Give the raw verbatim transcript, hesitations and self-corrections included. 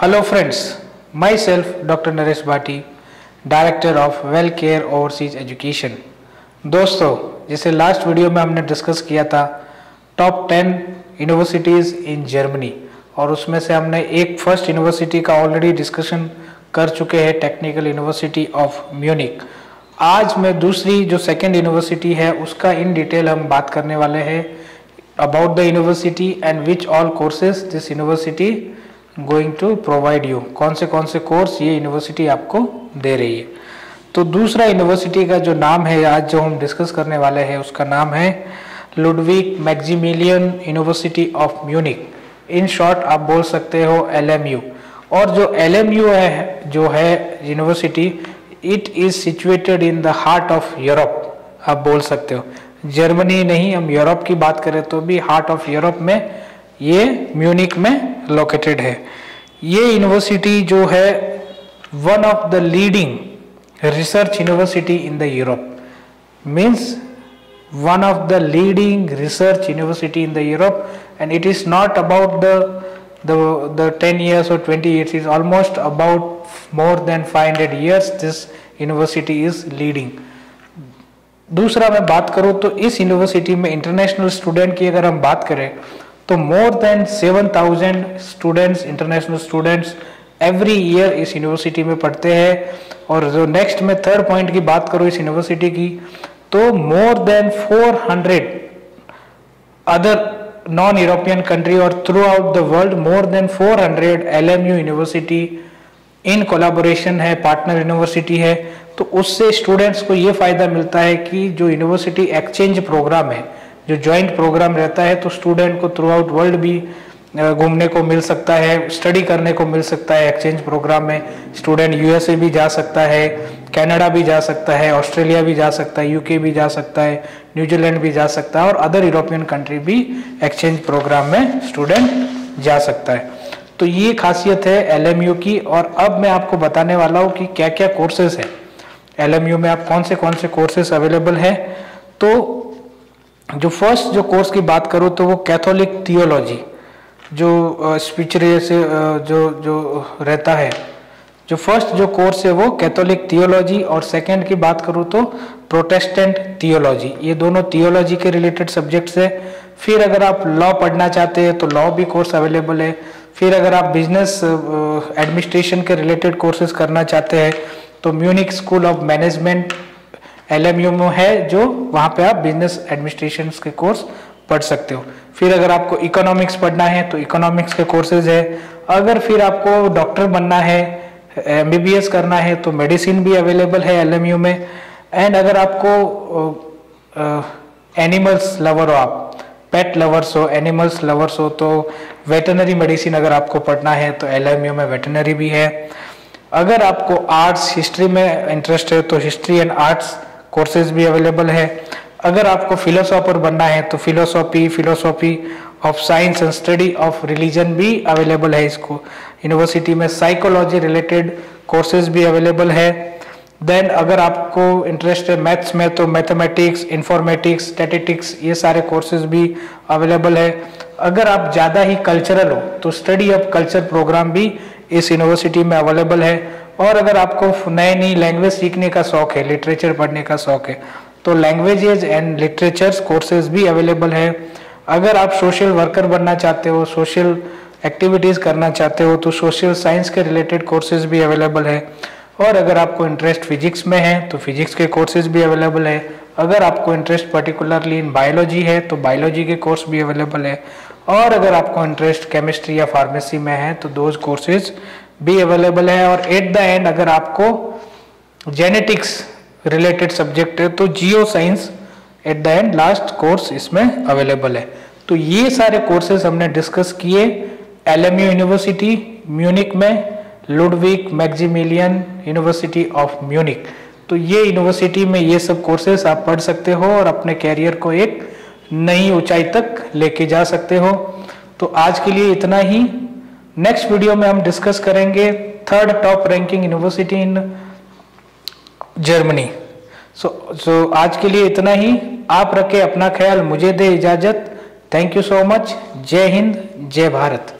Hello friends, myself Doctor Naresh Bhati, Director of Well Care Overseas Education। दोस्तों, जैसे last video में हमने discuss किया था top ten universities in Germany, और उसमें से हमने एक फर्स्ट यूनिवर्सिटी का ऑलरेडी डिस्कशन कर चुके हैं, टेक्निकल यूनिवर्सिटी ऑफ म्यूनिक। आज मैं दूसरी जो सेकेंड यूनिवर्सिटी है उसका इन डिटेल हम बात करने वाले हैं about the university and which all courses this university going to provide you, कौन से कौन से कोर्स ये यूनिवर्सिटी आपको दे रही है। तो दूसरा यूनिवर्सिटी का जो नाम है आज जो हम डिस्कस करने वाले हैं उसका नाम है Ludwig Maximilian university of Munich. In short आप बोल सकते हो एल एम यू। और जो एल एम यू है जो है university, it is situated in the heart of Europe. आप बोल सकते हो जर्मनी नहीं, हम यूरोप की बात करें तो भी हार्ट ऑफ यूरोप में ये म्यूनिक में लोकेटेड है। ये यूनिवर्सिटी जो है one of the leading research university in the Europe, means one of the leading research university in the Europe, and it is not about the the the ten years or twenty years, it is almost about more than five hundred years this university is leading। दूसरा मैं बात करूँ तो इस university में international student की अगर हम बात करें तो more than seven thousand students, international students every year इस यूनिवर्सिटी में पढ़ते हैं। और जो नेक्स्ट में थर्ड पॉइंट की बात करूँ इस यूनिवर्सिटी की, तो more than four hundred other non European country और throughout the world more than four hundred L M U university in collaboration है, पार्टनर यूनिवर्सिटी है। तो उससे स्टूडेंट्स को ये फायदा मिलता है कि जो यूनिवर्सिटी एक्सचेंज प्रोग्राम है, जो जॉइंट प्रोग्राम रहता है, तो स्टूडेंट को थ्रू आउट वर्ल्ड भी घूमने को मिल सकता है, स्टडी करने को मिल सकता है। एक्सचेंज प्रोग्राम में स्टूडेंट यू एस ए भी जा सकता है, कनाडा भी जा सकता है, ऑस्ट्रेलिया भी जा सकता है, यू के भी जा सकता है, न्यूजीलैंड भी जा सकता है, और अदर यूरोपियन कंट्री भी एक्सचेंज प्रोग्राम में स्टूडेंट जा सकता है। तो ये खासियत है एल एम यू की। और अब मैं आपको बताने वाला हूँ कि क्या क्या कोर्सेज है एल एम यू में, आप कौन से कौन से कोर्सेज अवेलेबल है। तो जो फर्स्ट जो कोर्स की बात करूँ तो वो कैथोलिक थियोलॉजी, जो स्पिरिचुअल से जो जो रहता है, जो फर्स्ट जो कोर्स है वो कैथोलिक थियोलॉजी, और सेकंड की बात करूँ तो प्रोटेस्टेंट थियोलॉजी। ये दोनों थियोलॉजी के रिलेटेड सब्जेक्ट्स है। फिर अगर आप लॉ पढ़ना चाहते हैं तो लॉ भी कोर्स अवेलेबल है। फिर अगर आप बिजनेस एडमिनिस्ट्रेशन के रिलेटेड कोर्सेज करना चाहते हैं तो Munich school of management L M U में है, जो वहाँ पे आप बिजनेस एडमिनिस्ट्रेशन के कोर्स पढ़ सकते हो। फिर अगर आपको इकोनॉमिक्स पढ़ना है तो इकोनॉमिक्स के कोर्सेज है। अगर फिर आपको डॉक्टर बनना है, एम बी बी एस करना है तो मेडिसिन भी अवेलेबल है एल एम यू में। एंड अगर आपको एनिमल्स लवर हो, आप पेट लवर्स हो, एनिमल्स लवर्स हो, तो वेटनरी मेडिसिन अगर आपको पढ़ना है तो एल एम यू में वेटनरी भी है। अगर आपको आर्ट्स हिस्ट्री में इंटरेस्ट है तो हिस्ट्री एंड आर्ट्स कोर्सेज भी अवेलेबल है। अगर आपको फिलोसोफर बनना है तो philosophy philosophy of science and study of religion भी अवेलेबल है इसको यूनिवर्सिटी में। साइकोलॉजी रिलेटेड कोर्सेज भी अवेलेबल है। देन अगर आपको इंटरेस्ट है मैथ्स में तो मैथमेटिक्स, इंफॉर्मेटिक्स, स्टैटिस्टिक्स, ये सारे कोर्सेज भी अवेलेबल है। अगर आप ज़्यादा ही कल्चरल हो तो स्टडी ऑफ कल्चर प्रोग्राम भी इस यूनिवर्सिटी में अवेलेबल है। और अगर आपको नई नई लैंग्वेज सीखने का शौक है, लिटरेचर पढ़ने का शौक है, तो लैंग्वेजेज एंड लिटरेचर्स कोर्सेज भी अवेलेबल है। अगर आप सोशल वर्कर बनना चाहते हो, सोशल एक्टिविटीज़ करना चाहते हो, तो सोशल साइंस के रिलेटेड कोर्सेज भी अवेलेबल है। और अगर आपको इंटरेस्ट फिजिक्स में है तो फिजिक्स के कोर्सेज भी अवेलेबल है। अगर आपको इंटरेस्ट पर्टिकुलरली इन बायोलॉजी है तो बायोलॉजी के कोर्स भी अवेलेबल है। और अगर आपको इंटरेस्ट केमिस्ट्री या फार्मेसी में है तो दोज कोर्सेज भी अवेलेबल है। और एट द एंड अगर आपको जेनेटिक्स रिलेटेड सब्जेक्ट है तो geo science at the end last course इसमें अवेलेबल है। तो ये सारे कोर्सेज हमने डिस्कस किए L M U university Munich में, Ludwig Maximilian university of Munich. तो ये यूनिवर्सिटी में ये सब कोर्सेज आप पढ़ सकते हो और अपने कैरियर को एक नई ऊंचाई तक लेके जा सकते हो। तो आज के लिए इतना ही। नेक्स्ट वीडियो में हम डिस्कस करेंगे third top ranking university in Germany. So so आज के लिए इतना ही। आप रखें अपना ख्याल, मुझे दे इजाजत। Thank you so much. जय हिंद, जय भारत।